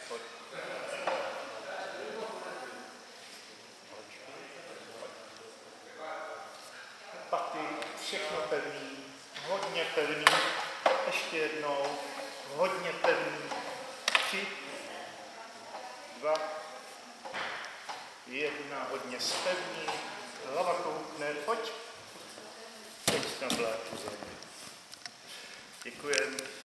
Pojď. Paty, všechno pevný, hodně pevný, ještě jednou, hodně pevný, 3, 2, 1, hodně spevný, hlava koukne, pojď, teď na blátu země. Děkujem.